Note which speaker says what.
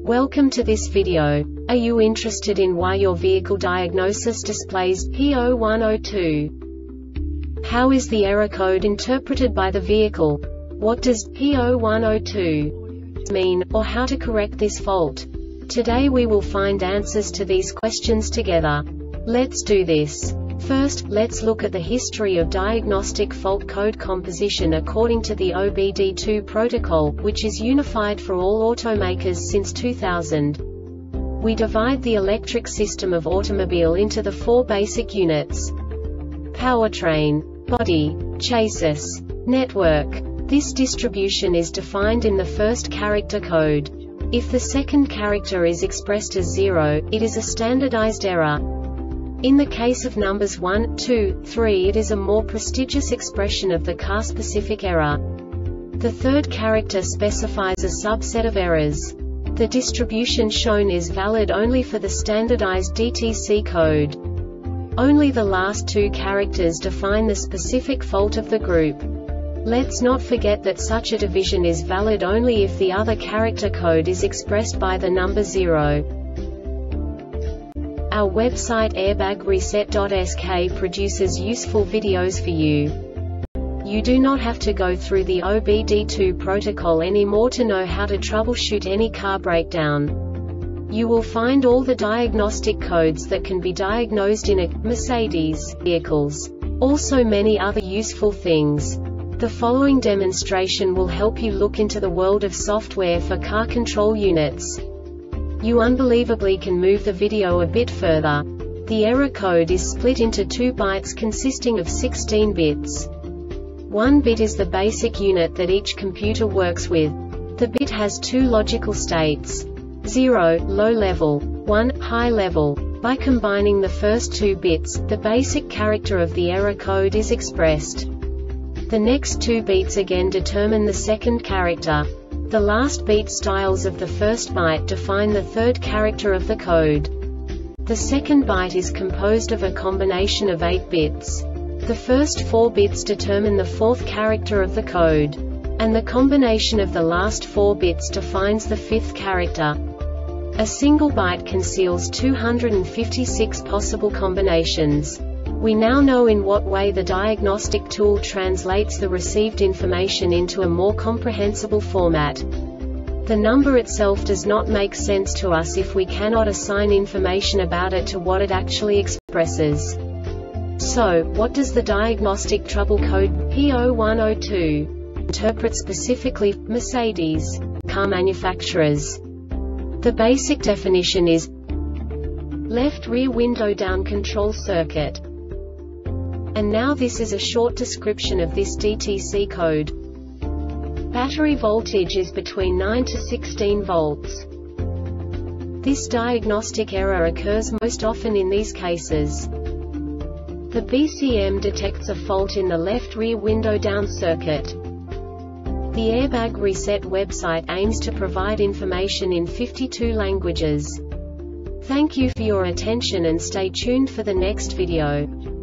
Speaker 1: Welcome to this video. Are you interested in why your vehicle diagnosis displays P0102? How is the error code interpreted by the vehicle? What does P0102 mean, or how to correct this fault? Today we will find answers to these questions together. Let's do this. First, let's look at the history of diagnostic fault code composition according to the OBD2 protocol, which is unified for all automakers since 2000. We divide the electric system of automobile into the four basic units: powertrain, body, chassis, network. This distribution is defined in the first character code. If the second character is expressed as 0, it is a standardized error. In the case of numbers 1, 2, 3, it is a more prestigious expression of the car-specific error. The third character specifies a subset of errors. The distribution shown is valid only for the standardized DTC code. Only the last two characters define the specific fault of the group. Let's not forget that such a division is valid only if the other character code is expressed by the number 0. Our website airbagreset.sk produces useful videos for you. You do not have to go through the OBD2 protocol anymore to know how to troubleshoot any car breakdown. You will find all the diagnostic codes that can be diagnosed in a Mercedes vehicles. Also many other useful things. The following demonstration will help you look into the world of software for car control units. You unbelievably can move the video a bit further. The error code is split into 2 bytes consisting of 16 bits. 1 bit is the basic unit that each computer works with. The bit has 2 logical states: 0, low level, 1, high level. By combining the first 2 bits, the basic character of the error code is expressed. The next 2 beats again determine the second character. The last beat styles of the first byte define the third character of the code. The second byte is composed of a combination of 8 bits. The first 4 bits determine the fourth character of the code. And the combination of the last 4 bits defines the fifth character. A single byte conceals 256 possible combinations. We now know in what way the diagnostic tool translates the received information into a more comprehensible format. The number itself does not make sense to us if we cannot assign information about it to what it actually expresses. So, what does the diagnostic trouble code P0102 interpret specifically for Mercedes car manufacturers? The basic definition is left rear window down control circuit. And now this is a short description of this DTC code. Battery voltage is between 9 to 16 volts. This diagnostic error occurs most often in these cases. The BCM detects a fault in the left rear window down circuit. The Airbag Reset website aims to provide information in 52 languages. Thank you for your attention and stay tuned for the next video.